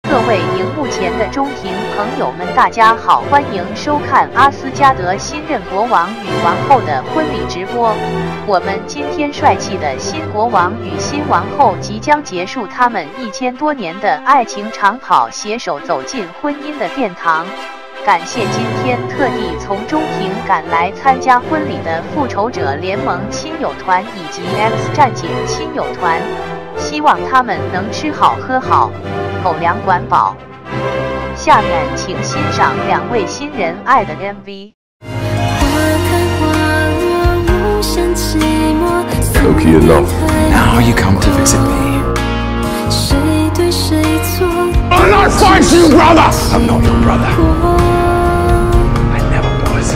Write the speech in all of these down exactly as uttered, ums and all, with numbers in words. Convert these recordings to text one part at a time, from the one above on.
各位荧幕前的中庭朋友们，大家好，欢迎收看阿斯加德新任国王与王后的婚礼直播。我们今天帅气的新国王与新王后即将结束他们一千多年的爱情长跑，携手走进婚姻的殿堂。感谢今天特地从中庭赶来参加婚礼的复仇者联盟亲友团以及 X 战警亲友团，希望他们能吃好喝好，狗粮管饱。下面请欣赏两位新人爱的 M V。 Loki enough. Now you come to visit me. I'm not fighting you, brother! I'm not your brother. I never was.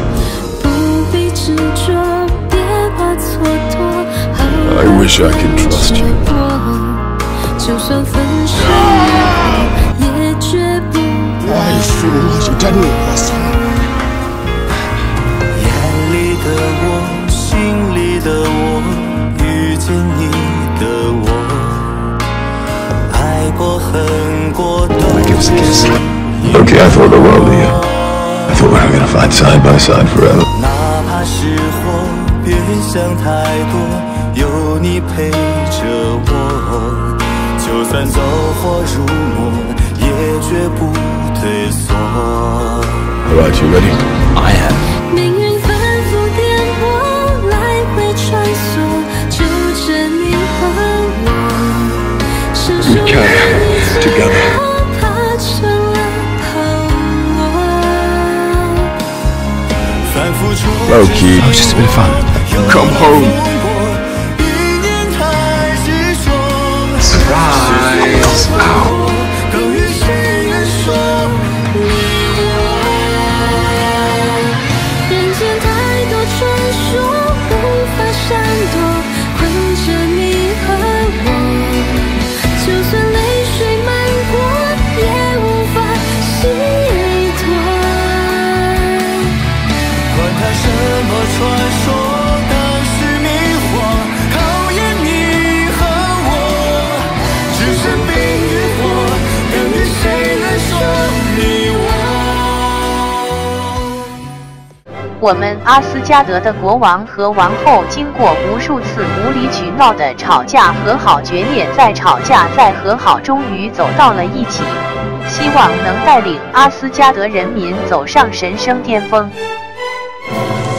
I wish I could trust you. Why fool? You didn't listen. 眼里的我，心里的我，遇见你的我，爱过恨过都是。 Okay, I thought the world of you. I thought we were gonna fight side by side forever. 哪怕是火，别想太多，有你陪着我，就算走火入魔，也绝不退缩。 Alright, you ready? I am. 命运反复颠簸，来回穿梭，就着你和我。We can together. Loki, oh, just a bit of fun. Come home. Surprise! Ow. 人间太多传说，无法闪躲，困着你和我。就算泪水漫过，也无法洗脱。 管它什么传说，当时迷惑，考验你和我，只是冰与火，等于谁能说你我。 我们阿斯加德的国王和王后经过无数次无理取闹的吵架和好决裂，在吵架再和好，终于走到了一起，希望能带领阿斯加德人民走上神圣巅峰。